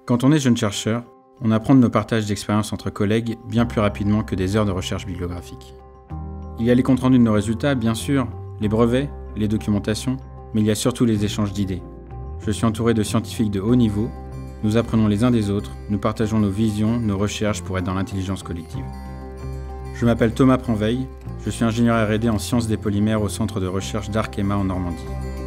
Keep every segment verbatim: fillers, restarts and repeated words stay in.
Quand on est jeune chercheur, on apprend de nos partages d'expériences entre collègues bien plus rapidement que des heures de recherche bibliographique. Il y a les comptes rendus de nos résultats, bien sûr, les brevets, les documentations, mais il y a surtout les échanges d'idées. Je suis entouré de scientifiques de haut niveau, nous apprenons les uns des autres, nous partageons nos visions, nos recherches pour être dans l'intelligence collective. Je m'appelle Thomas Pranveil, je suis ingénieur R et D en sciences des polymères au centre de recherche d'Arkema en Normandie.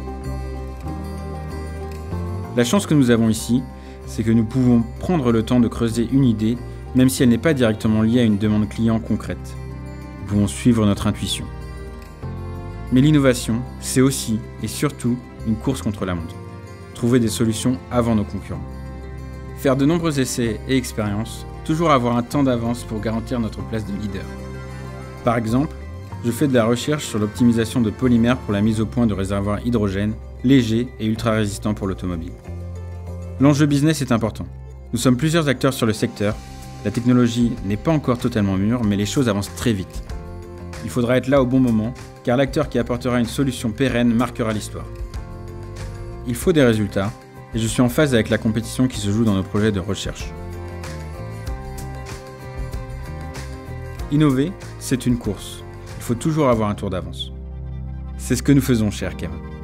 La chance que nous avons ici, c'est que nous pouvons prendre le temps de creuser une idée, même si elle n'est pas directement liée à une demande client concrète. Nous pouvons suivre notre intuition. Mais l'innovation, c'est aussi et surtout une course contre la montre. Trouver des solutions avant nos concurrents. Faire de nombreux essais et expériences, toujours avoir un temps d'avance pour garantir notre place de leader. Par exemple, je fais de la recherche sur l'optimisation de polymères pour la mise au point de réservoirs hydrogène, légers et ultra résistants pour l'automobile. L'enjeu business est important. Nous sommes plusieurs acteurs sur le secteur. La technologie n'est pas encore totalement mûre, mais les choses avancent très vite. Il faudra être là au bon moment, car l'acteur qui apportera une solution pérenne marquera l'histoire. Il faut des résultats, et je suis en phase avec la compétition qui se joue dans nos projets de recherche. Innover, c'est une course. Il faut toujours avoir un tour d'avance. C'est ce que nous faisons chez Arkema.